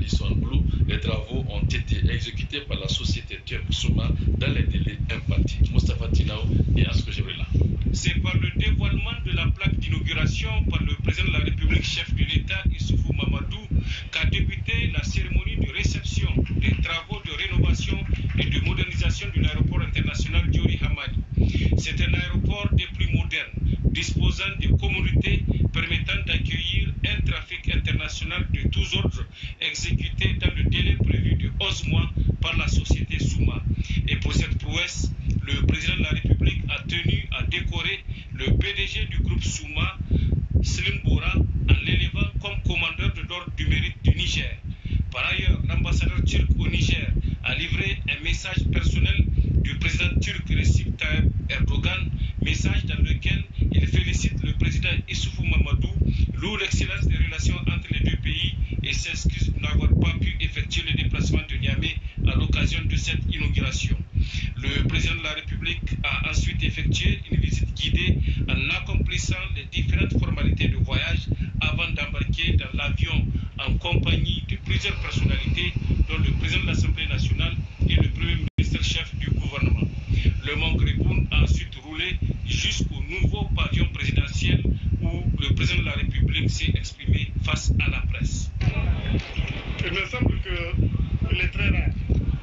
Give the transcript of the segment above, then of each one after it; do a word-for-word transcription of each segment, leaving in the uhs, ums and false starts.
Radisson Blu, les travaux ont été exécutés par la société turque Souma dans les délais impartis. Moustapha Tinao et Asko Jebrila. C'est par le dévoilement de la plaque d'inauguration par le président de la République, chef de l'État, Issoufou Mamadou, qu'a débuté la cérémonie de réception des travaux de rénovation et de modernisation de l'aéroport international Diori Hamani. C'est un aéroport des plus modernes, disposant de commodités permettant d'accueillir un trafic international de tous ordres, exécuté dans le délai prévu de onze mois par la société Souma. Et pour cette prouesse, le président de la République a tenu à décorer le P D G du groupe Souma, Slim Bora, en l'élevant comme commandeur de l'ordre du mérite du Niger. Par ailleurs, l'ambassadeur turc au Niger a livré un message personnel du président turc Recep Tayyip Erdogan, message dans lequel il félicite le président Issoufou Mamadou, loue l'excellence des relations entre les deux pays et s'excuse de n'avoir pas pu effectuer le déplacement de Niamey à l'occasion de cette inauguration. Le président de la République a ensuite effectué une visite guidée en accomplissant les différentes formalités de voyage avant d'embarquer dans l'avion en compagnie de plusieurs personnalités, dont le président de l'Assemblée nationale et le premier ministre-chef du gouvernement. Le Mont Greboun a ensuite roulé jusqu'au nouveau pavillon présidentiel où le président de la République s'est exprimé face à la presse. Il me semble qu'il est très rare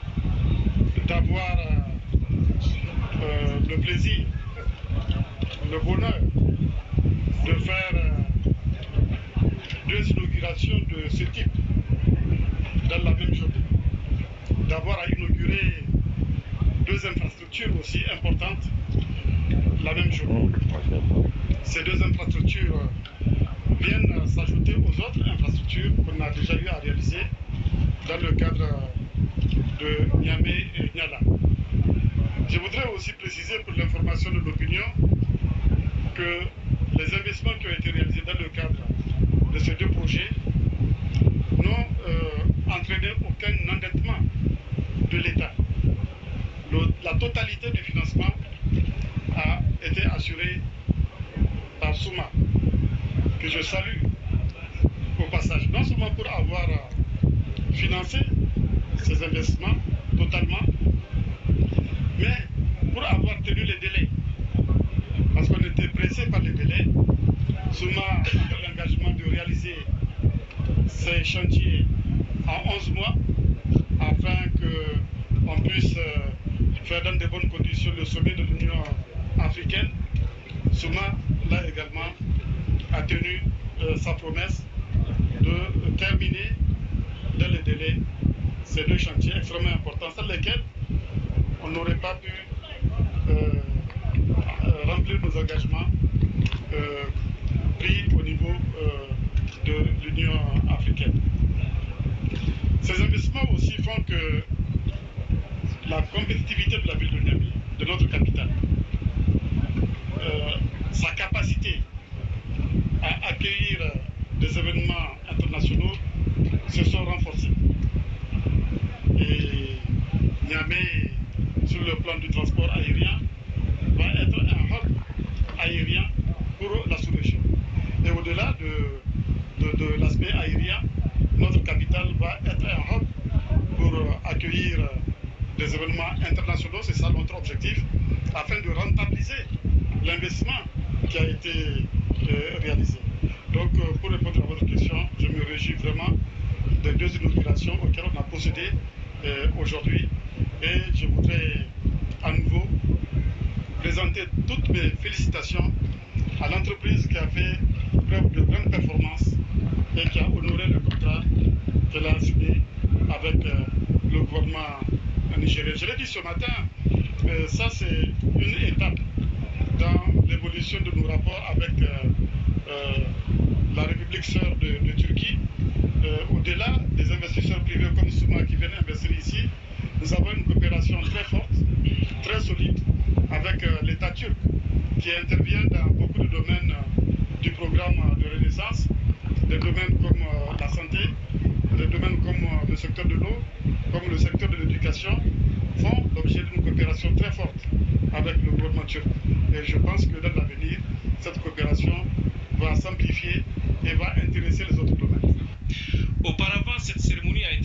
d'avoir euh, le plaisir, le bonheur de faire euh, deux inaugurations de ce type dans la même journée. D'avoir à inaugurer deux infrastructures aussi importantes la même journée. Ces deux infrastructures viennent s'ajouter aux autres infrastructures qu'on a déjà eu à réaliser dans le cadre de Niamey et Niala. Je voudrais aussi préciser pour l'information de l'opinion que les investissements qui ont été réalisés dans le cadre de ces deux projets n'ont euh, entraîné aucun endettement de l'État. La totalité du financement a été assurée par Souma, que je salue au passage, non seulement pour avoir financé ces investissements totalement, mais pour avoir tenu les délais. Parce qu'on était pressé par les délais. Souma a pris l'engagement de réaliser ces chantiers en onze mois afin qu'on puisse faire dans de bonnes conditions le sommet de l'Union africaine. Souma, là également, a tenu euh, sa promesse de terminer dans les délais ces deux chantiers extrêmement importants, sur lesquels on n'aurait pas pu euh, euh, remplir nos engagements euh, pris au niveau euh, de l'Union africaine. Ces investissements aussi font que la compétitivité de la ville de Niamey, de notre capitale, euh, sa capacité à accueillir des événements internationaux se sont renforcés. Et Niamey, sur le plan du transport aérien, va être un hub aérien pour la sous-région. Et au-delà de, de, de l'aspect aérien, notre capitale va être un hub pour accueillir des événements internationaux, c'est ça notre objectif, afin de rentabiliser l'investissement qui a été euh, réalisé. Donc, euh, pour répondre à votre question, je me réjouis vraiment des deux inaugurations auxquelles on a procédé euh, aujourd'hui. Et je voudrais à nouveau présenter toutes mes félicitations à l'entreprise qui a fait preuve de grande performance et qui a honoré le contrat qu'elle a signé avec euh, le gouvernement nigérien. Je l'ai dit ce matin, euh, ça c'est une étape dans l'évolution de nos rapports avec euh, euh, la République sœur de, de Turquie. Euh, Au-delà des investisseurs privés comme Souma qui viennent investir ici, nous avons une coopération très forte, très solide avec euh, l'État turc qui intervient dans beaucoup de domaines euh, du programme de Renaissance, des domaines comme euh, la santé, des domaines comme euh, le secteur de l'eau, comme le secteur de l'éducation, font l'objet d'une coopération très forte avec le gouvernement turc. Et je pense que dans l'avenir, cette coopération va s'amplifier et va intéresser les autres domaines. Auparavant, cette cérémonie a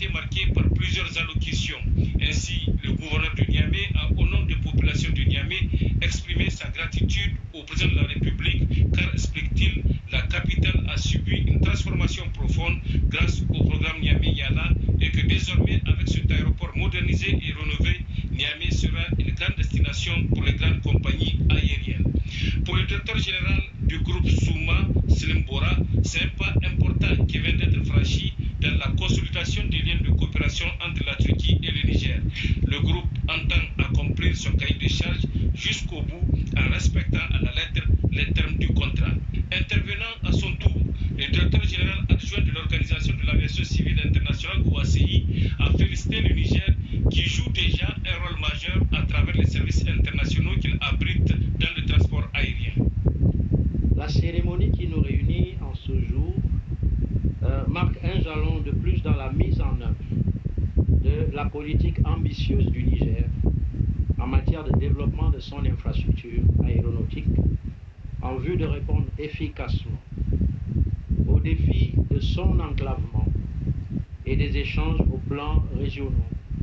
sans allocution. Ainsi, le gouverneur de Niamey a, au nom des populations de Niamey, exprimé sa gratitude au président de la République car, explique-t-il, la capitale a subi une transformation profonde grâce au programme Niamey-Yala et que désormais, avec cet aéroport modernisé et rénové, Niamey sera une grande destination pour les grandes compagnies aériennes. Pour le directeur général du groupe Souma, Selim Bora, c'est un pas important qui vient d'être franchi dans la consolidation des liens de coopération entre la Turquie et le Niger. Le groupe entend accomplir son cahier de charges jusqu'au bout en respectant à la lettre les termes du contrat. Intervenant à son tour, le directeur général adjoint de l'Organisation de l'aviation civile internationale O A C I a félicité le Niger qui joue déjà un rôle majeur à travers les services internationaux qu'il abrite dans le transport aérien. La cérémonie qui nous réunit en ce jour euh, marque un jalon de plus dans la mise en œuvre de la politique ambitieuse du Niger en matière de développement de son infrastructure aéronautique en vue de répondre efficacement aux défis de son enclavement et des échanges au plan régional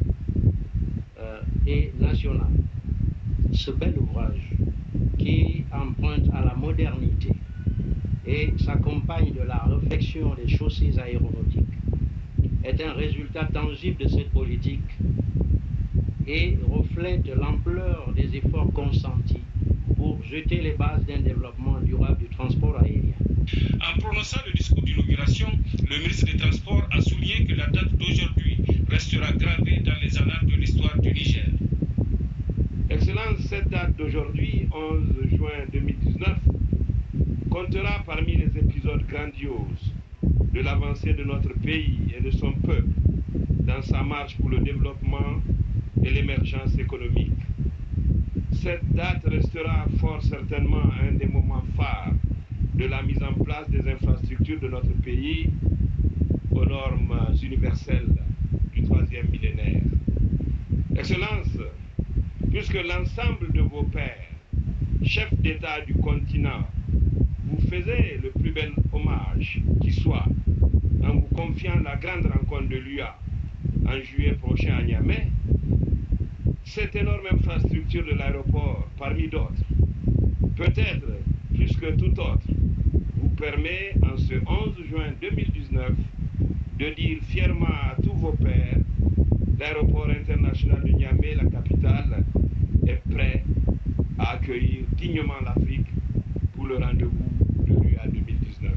euh, et national. Ce bel ouvrage qui emprunte à la modernité et s'accompagne de la réflexion des chaussées aéronautiques est un résultat tangible de cette politique et reflète l'ampleur des efforts consentis pour jeter les bases d'un développement durable du transport aérien. En prononçant le discours d'inauguration, le ministre des Transports a souligné que la date d'aujourd'hui restera gravée dans les annales de l'histoire du Niger. Excellence, cette date d'aujourd'hui, onze juin deux mille dix-neuf, comptera parmi les épisodes grandioses de l'avancée de notre pays et de son peuple dans sa marche pour le développement et l'émergence économique. Cette date restera fort certainement un des moments phares de la mise en place des infrastructures de notre pays aux normes universelles du troisième millénaire. Excellence, puisque l'ensemble de vos pairs, chefs d'État du continent, vous faisait le plus bel hommage qui soit en vous confiant la grande rencontre de l'U A en juillet prochain à Niamey, cette énorme infrastructure de l'aéroport, parmi d'autres, peut-être plus que tout autre, vous permet en ce onze juin deux mille dix-neuf de dire fièrement à tous vos pairs, l'aéroport international de Niamey, la capitale, est prêt à accueillir dignement l'Afrique pour le rendez-vous de l'U A deux mille dix-neuf.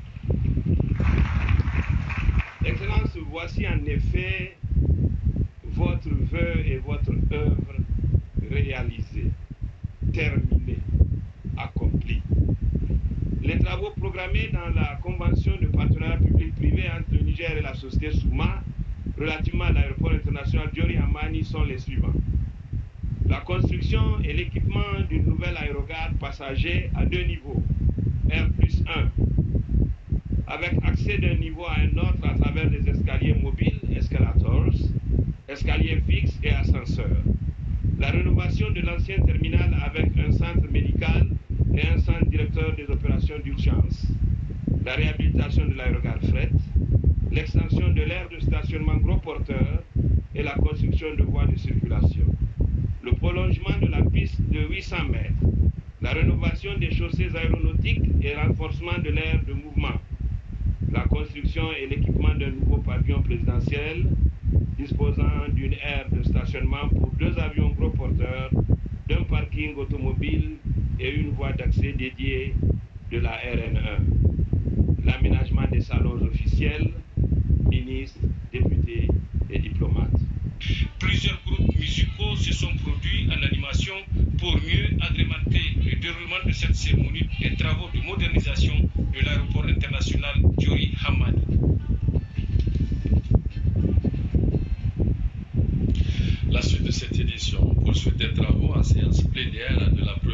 Excellence, voici en effet votre vœu et votre œuvre réalisée, terminée, accomplie. Les travaux programmés dans la convention de partenariat public-privé entre le Niger et la société Souma relativement à l'aéroport international Diori Hamani sont les suivants. La construction et l'équipement d'une nouvelle aérogare passager à deux niveaux, R plus un, avec accès d'un niveau à un autre à travers des escaliers mobiles, escalators, escaliers fixes et ascenseurs. La rénovation de l'ancien terminal avec un centre médical et un centre directeur des opérations d'urgence. La réhabilitation de l'aérogare fret, l'extension de l'aire de stationnement gros porteur et la construction de voies de circulation. Le prolongement de la piste de huit cents mètres. La rénovation des chaussées aéronautiques et renforcement de l'aire de mouvement. La construction et l'équipement d'un nouveau pavillon présidentiel disposant d'une aire de stationnement pour deux avions gros porteurs, d'un parking automobile et une voie d'accès dédiée de la R N un. L'aménagement des salons officiels, ministres, députés et diplomates. Plusieurs groupes musicaux se sont produits en animation pour mieux agrémenter le déroulement de cette cérémonie et travaux de modernisation de l'aéroport international Diori Hamani. La suite de cette édition poursuit des travaux en séance plénière de la